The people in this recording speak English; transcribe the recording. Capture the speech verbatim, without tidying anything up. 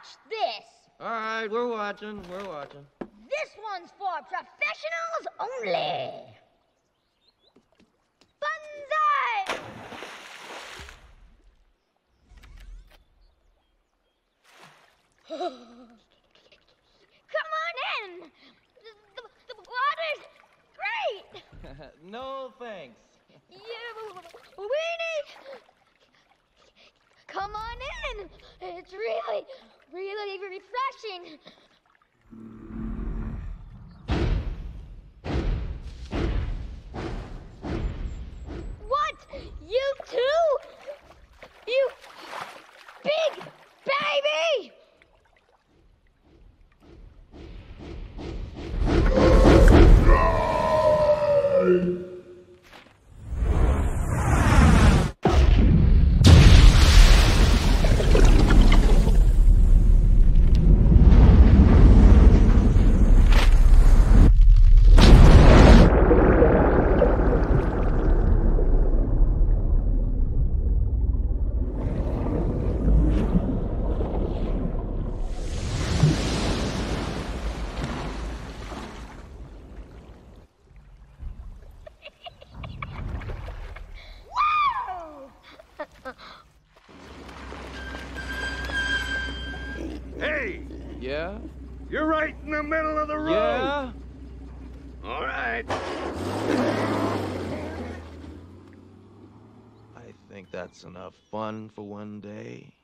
watch this. All right, we're watching, we're watching. This one's for professionals only. Banzai! Come on in. The, the, the water's great. No thanks. You weenie. Come on in. It's really, really refreshing. What? You too? You big baby! Hey! Yeah? You're right in the middle of the road! Yeah? All right. I think that's enough fun for one day.